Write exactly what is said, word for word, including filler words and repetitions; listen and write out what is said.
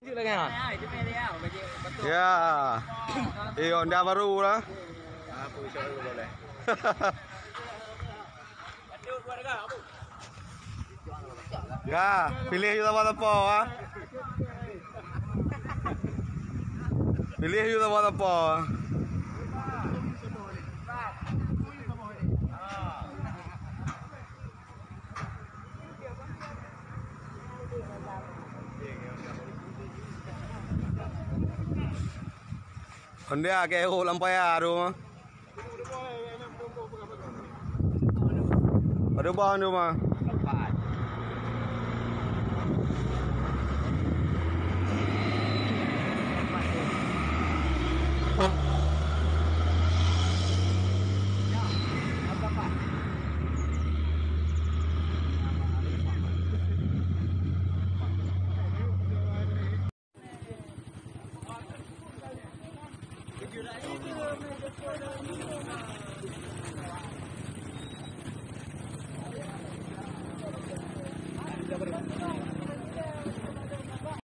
Ya, eh Honda baru lah. Ya, pilih juga buat apa? Ah? Pilih juga buat apa? Honda kayak aku lampai aduh. Ada bahan tu mah. Video